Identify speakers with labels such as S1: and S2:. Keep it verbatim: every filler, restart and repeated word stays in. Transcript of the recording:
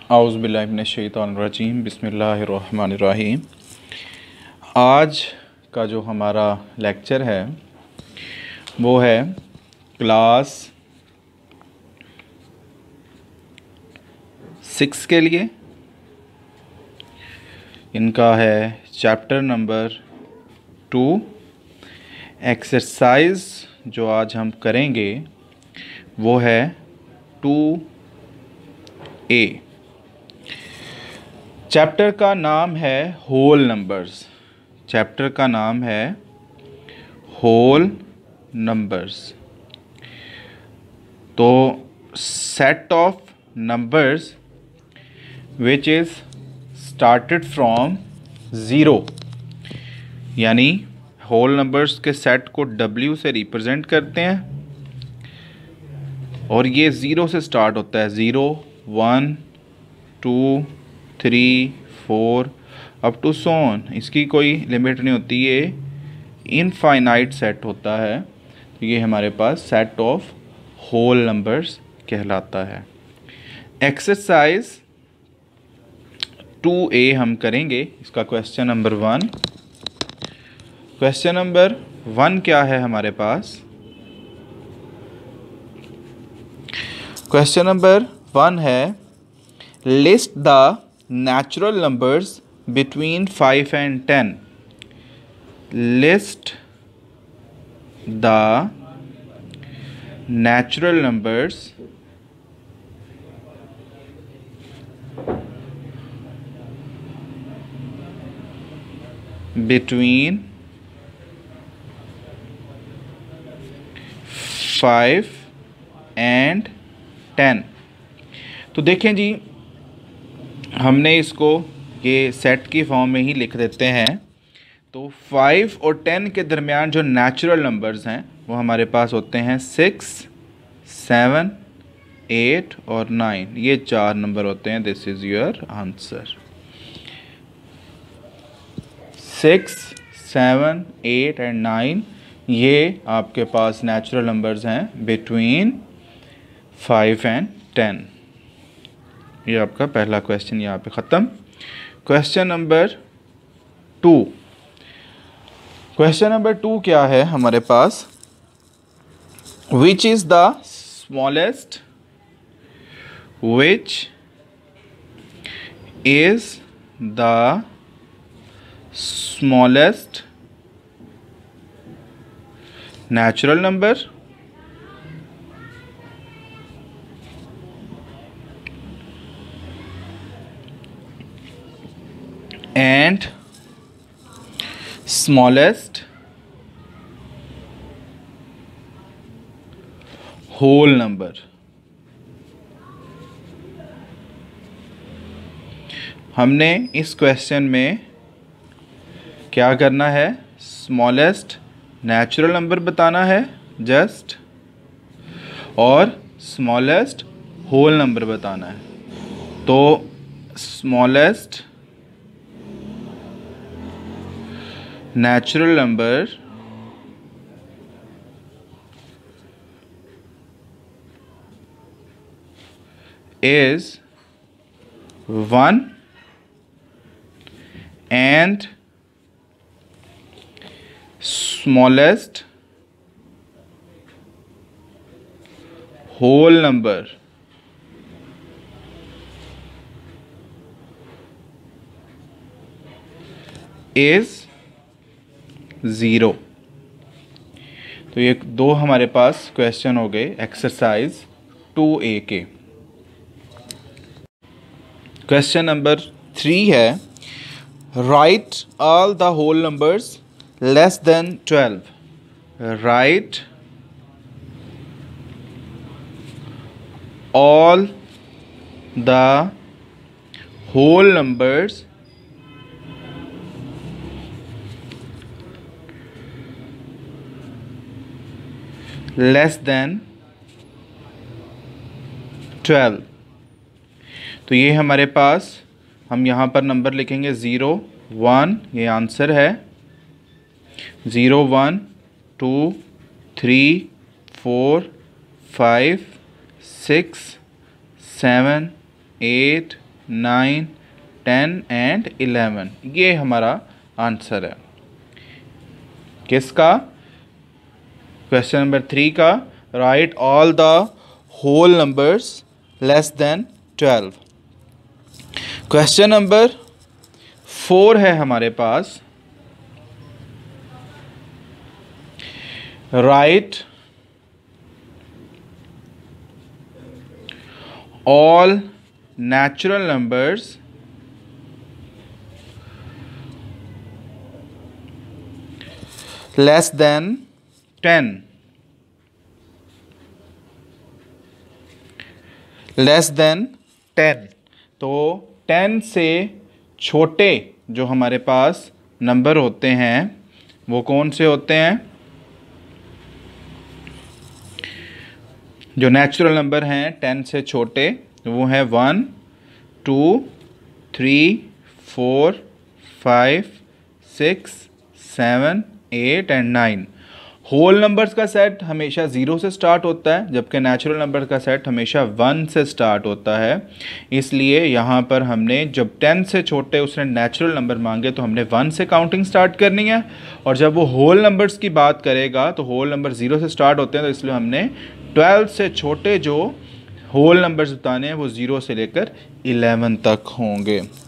S1: औज़ु बिल्लाहि मिनश शैतानिर रजीम बिस्मिल्लाहिर्रहमानिर्रहीम। आज का जो हमारा लेक्चर है वो है क्लास सिक्स के लिए। इनका है चैप्टर नंबर टू। एक्सरसाइज जो आज हम करेंगे वो है टू ए। चैप्टर का नाम है होल नंबर्स। चैप्टर का नाम है होल नंबर्स। तो set of numbers which is started from zero, यानी होल नंबर्स के सेट को W से रिप्रेजेंट करते हैं और ये ज़ीरो से स्टार्ट होता है। Zero, one, two, three, four up to so on. इसकी कोई लिमिट नहीं होती, ये इनफाइनाइट सेट होता है। तो ये हमारे पास सेट ऑफ होल नंबर्स कहलाता है। एक्सरसाइज टू ए हम करेंगे। इसका question number one. Question number one क्या है हमारे पास? क्वेश्चन नंबर वन है list the natural numbers between five and ten. List the natural numbers between five and ten। तो देखें जी, हमने इसको ये सेट की फॉर्म में ही लिख देते हैं। तो फाइव और टेन के दरमियान जो नेचुरल नंबर्स हैं वो हमारे पास होते हैं सिक्स, सेवन, एट और नाइन। ये चार नंबर होते हैं। This is your answer. Six, seven, eight and nine ये आपके पास नेचुरल नंबर्स हैं बिटवीन फाइव एंड टेन। ये आपका पहला क्वेश्चन यहाँ पे ख़त्म। Question number two. Question number two क्या है हमारे पास? Which is the smallest which is the smallest natural number and smallest whole number। हमने इस क्वेश्चन में क्या करना है? स्मॉलेस्ट नेचुरल नंबर बताना है जस्ट, और स्मॉलेस्ट होल नंबर बताना है। तो smallest natural number is one and smallest whole number is zero. तो ये दो हमारे पास क्वेश्चन हो गए एक्सरसाइज टू ए के। क्वेश्चन नंबर थ्री है right all the whole numbers less than twelve. Right all the whole numbers less than twelve. तो ये हमारे पास, हम यहाँ पर नंबर लिखेंगे ज़ीरो, वन, ये आंसर है। Zero, one, two, three, four, five, six, seven, eight, nine, ten and eleven. ये हमारा आंसर है किसका? क्वेश्चन नंबर थ्री का। Right all the whole numbers less than twelve. Question number four है हमारे पास। Right all natural numbers less than ten. Less than ten. तो ten से छोटे जो हमारे पास नंबर होते हैं वो कौन से होते हैं? जो नेचुरल नंबर हैं टेन से छोटे वो है one, two, three, four, five, six, seven, eight and nine. Whole numbers का सेट हमेशा ज़ीरो से स्टार्ट होता है, जबकि नेचुरल नंबर का सेट हमेशा वन से स्टार्ट होता है। इसलिए यहाँ पर हमने जब टेन से छोटे उसने नेचुरल नंबर मांगे तो हमने वन से काउंटिंग स्टार्ट करनी है, और जब वो होल नंबर्स की बात करेगा तो होल नंबर ज़ीरो से स्टार्ट होते हैं, तो इसलिए हमने ट्वेल्व से छोटे जो होल नंबर्स बताने हैं वो ज़ीरो से लेकर इलेवन तक होंगे।